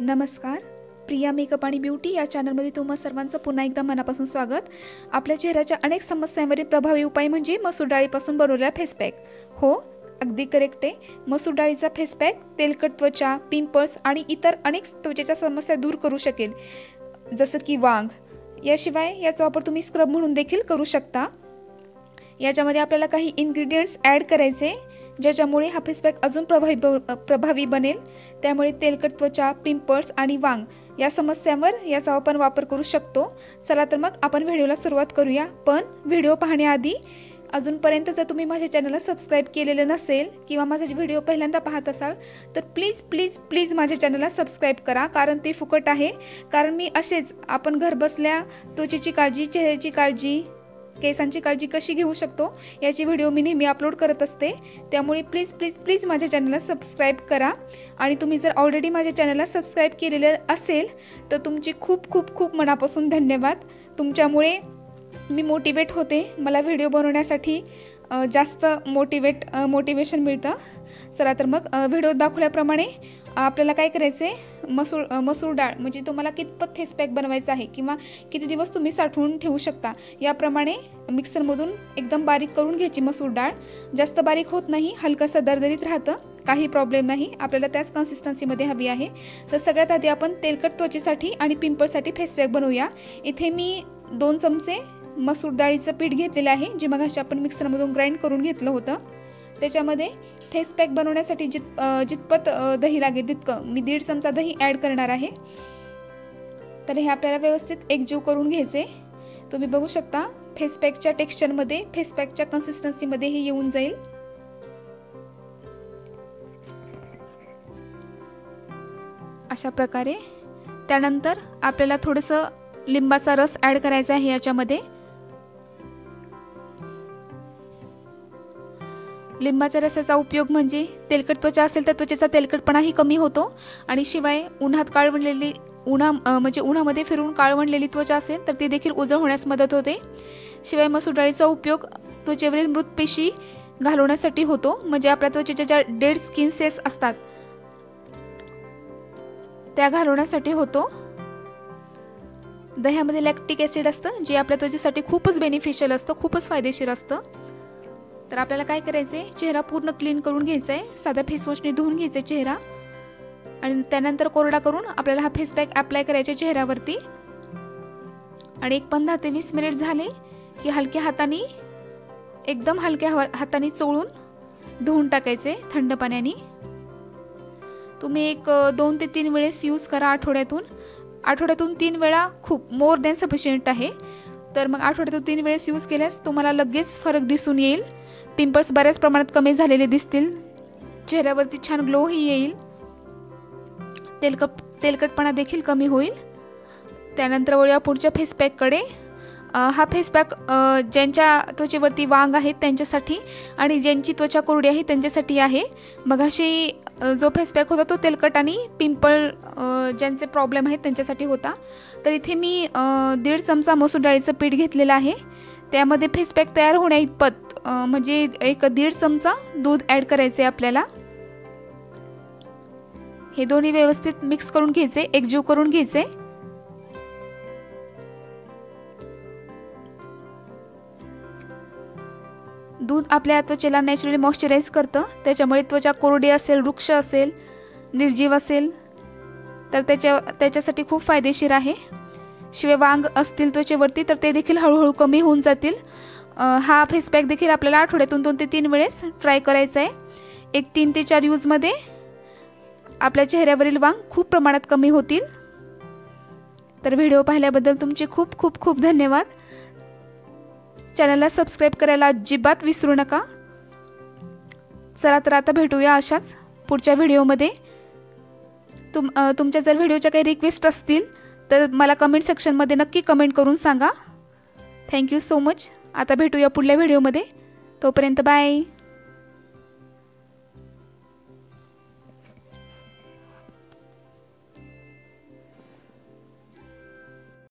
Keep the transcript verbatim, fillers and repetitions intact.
नमस्कार, प्रिया मेकअप आणि ब्युटी या चॅनलमध्ये तुम्हा सर्वांचं पुन्हा एकदा मनापासून स्वागत। आपल्या चेहऱ्याच्या अनेक समस्यांवरील प्रभावी उपाय म्हणजे मसूर डाळीपासून बनवलेला फेस पॅक। हो, अगदी करेक्ट आहे। मसूर डाळीचा फेस पॅक तेलकट त्वचा, पिंपल्स आणि इतर अनेक त्वचेच्या समस्या दूर करू शकेल, जसं की वांग। याशिवाय याचा वापर तुम्ही स्क्रब म्हणून देखील करू शकता। याच्यामध्ये आपल्याला काही इन्ग्रेडियंट्स ॲड करायचे ज्याच्यामुळे हा फेस पॅक अजून प्रभावी प्रभावी बनेल। त्यामुळे तेलकट त्वचा, पिंपल्स आणि वांग या समस्यांवर याचा आपण वापर करू शकतो। चला तर मग आपण व्हिडिओला सुरुवात करूया। पण व्हिडिओ पाहण्याआधी अजूनपर्यंत जर तुम्ही माझ्या चॅनलला सबस्क्राइब केलेलं नसेल किंवा माझा व्हिडिओ पहिल्यांदा पाहत असाल तर प्लीज प्लीज प्लीज माझ्या चॅनलला सबस्क्राइब करा, कारण ते फुकट आहे। कारण मी असेच आपण घरबसल्या त्वचेची काळजी, चेहऱ्याची काळजी, केसांची काळजी कशी घेऊ शकतो याची व्हिडिओ मी नेहमी अपलोड करत असते। त्यामुळे प्लीज प्लीज प्लीज माझ्या चॅनलला सबस्क्राइब करा। आणि तुम्ही जर ऑलरेडी माझ्या चॅनलला सबस्क्राइब केलेले असेल तर तुमची खूप खूप खूप मनापासून धन्यवाद। तुमच्यामुळे मी मोटिवेट होते, मला व्हिडिओ बनवण्यासाठी जास्त मोटिवेट मोटिवेशन मिळतं। चला तर मग व्हिडिओ दाखवल्याप्रमाणे आपल्याला काय करायचं आहे, मसूर मसूर डाळ म्हणजे तुम्हाला कितपत फेस पॅक बनवायचा आहे किंवा किती दिवस तुम्ही साठवून ठेवू शकता याप्रमाणे मिक्सरमधून एकदम बारीक करून घ्यायची मसूर डाळ। जास्त बारीक होत नाही, हलकंसं दरदरीत राहतं, काही प्रॉब्लेम नाही, आपल्याला त्याच कन्सिस्टन्सीमध्ये हवी आहे। तर सगळ्यात आधी आपण तेलकट त्वचेसाठी आणि पिंपल्ससाठी फेस पॅक बनवूया। इथे मी दोन चमचे मसूर डाळीचं पीठ घेतलेलं आहे, जे मगाशी आपण मिक्सरमधून ग्राइंड करून घेतलं होतं। त्याच्यामध्ये फेस पॅक बनवण्यासाठी जित जितपत दही लागेल तितकं मी दीड चमचा दही ॲड करणार आहे। तर हे आपल्याला व्यवस्थित एकजीव करून घ्यायचे। तुम्ही बघू शकता फेस पॅकच्या टेक्स्चरमध्ये, फेस पॅकच्या कन्सिस्टन्सीमध्ये हे येऊन जाईल। अशा प्रकारे त्यानंतर आपल्याला थोडंसं लिंबाचा रस ॲड करायचा आहे याच्यामध्ये। लिंबाच्या रसाचा उपयोग म्हणजे तेलकट त्वचा असेल तर त्वचेचा तेलकटपणाही कमी होतो आणि शिवाय उन्हात काळवंडलेली उन्हा म्हणजे उन्हामध्ये फिरून काळवंडलेली त्वचा असेल तर ती देखील उजळ होण्यास मदत होते। शिवाय मसूर डाळीचा उपयोग त्वचेवरील मृत पेशी घालवण्यासाठी होतो, म्हणजे आपल्या त्वचेच्या ज्या डेड स्किन सेल्स असतात त्या घालवण्यासाठी होतो। दह्यामध्ये लॅक्टिक ॲसिड असतं, जे आपल्या त्वचेसाठी खूपच बेनिफिशियल असतं, खूपच फायदेशीर असतं। तर आपल्याला काय करायचे, चेहरा पूर्ण क्लीन करून घ्यायचा आहे, साध्या फेसवॉशने धुवून घ्यायचा चेहरा आणि त्यानंतर कोरडा करून आपल्याला हा फेस पॅक अप्लाय करायचा चेहऱ्यावरती। आणि एक पंधरा ते वीस मिनिट झाले की हलक्या हाताने, एकदम हलक्या हाताने चोळून धुवून टाकायचे थंड पाण्याने। तुम्ही एक दोन ते तीन वेळेस यूज करा आठवड्यातून। आठवड्यातून तीन वेळा खूप मोर दॅन सफिशियंट आहे। तर मग आठवड्यातून तीन वेळेस यूज केल्यास तुम्हाला लगेच फरक दिसून येईल। पिंपल्स बऱ्याच प्रमाणात कमी झालेले दिसतील, चेहऱ्यावरती छान ग्लोही येईल, तेलकट तेलकटपणा देखील कमी होईल। त्यानंतर वळूया पुढच्या फेस पॅककडे। हा फेस पॅक ज्यांच्या त्वचेवरती वांग आहेत त्यांच्यासाठी आणि ज्यांची त्वचा कोरडी आहे त्यांच्यासाठी आहे। मगाशी जो फेस पॅक होता तो तेलकट आणि पिंपल ज्यांचे प्रॉब्लेम आहेत त्यांच्यासाठी होता। तर इथे मी दीड चमचा मसूर डाळीचं पीठ घेतलेलं आहे, त्यामध्ये फेस पॅक तयार होण्या इतपत म्हणजे एक दीड चमचा दूध ॲड करायचे आपल्याला। हे दोन्ही व्यवस्थित मिक्स करून घ्यायचे, एकजीव करून घ्यायचे। दूध आपल्या त्वचेला नॅचरली मॉइश्चराइज करतं, त्याच्यामुळे त्वचा कोरडी असेल, रुक्ष असेल, निर्जीव असेल तर त्याच्या त्याच्यासाठी खूप फायदेशीर आहे। शिवाय वांग असतील त्वचेवरती तर ते देखील हळूहळू कमी होऊन जातील। हा फेस पॅक देखील आपल्याला आठवड्यातून दोन ते तीन वेळेस ट्राय करायचा आहे। एक तीन ते चार यूजमध्ये आपल्या चेहऱ्यावरील वांग खूप प्रमाणात कमी होतील। तर व्हिडिओ पाहिल्याबद्दल तुमचे खूप खूप खूप धन्यवाद। चॅनलला सबस्क्राइब करायला अजिबात विसरू नका। चला तर आता भेटूया अशाच पुढच्या व्हिडिओमध्ये। तुम तुमच्या जर व्हिडिओच्या काही रिक्वेस्ट असतील तर मला कमेंट सेक्शनमध्ये नक्की कमेंट करून सांगा। Thank you so much. आता भेटूया पुढल्या व्हिडिओमध्ये, तोपर्यंत बाय।